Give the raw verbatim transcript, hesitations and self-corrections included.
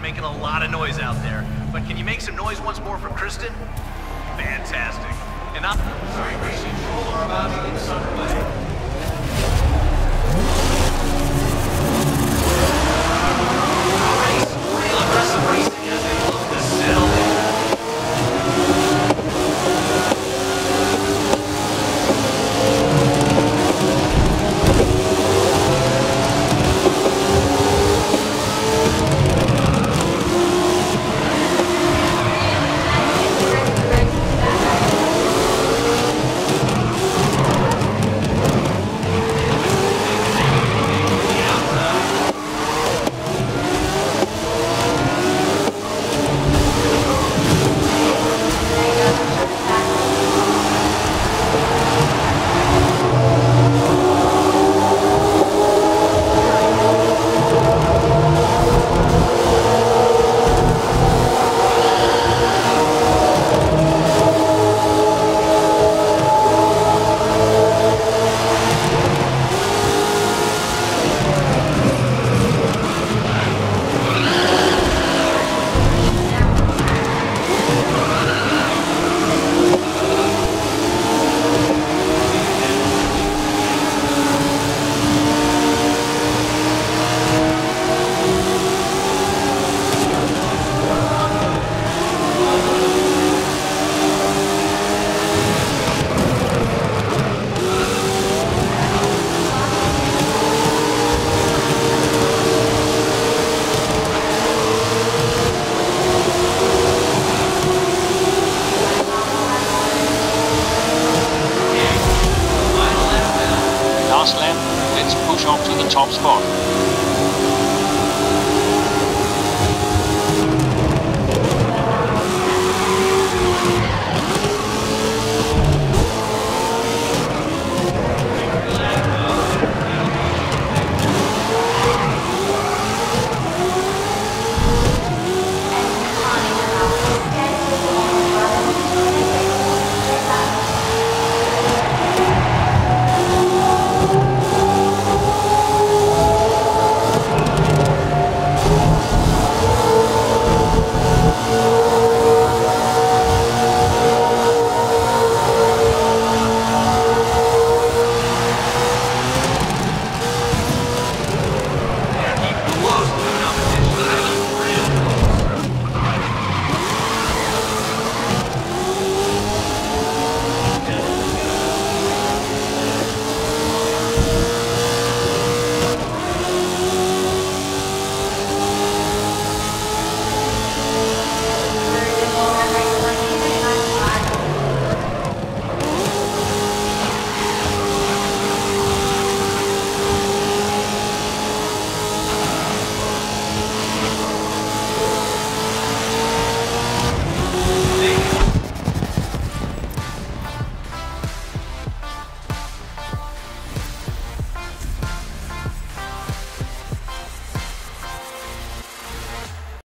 making a lot of noise out there. But can you make some noise once more for Kristen? Fantastic. And I'm sorry, race control are about to get underway. Last lap, let's push on to the top spot.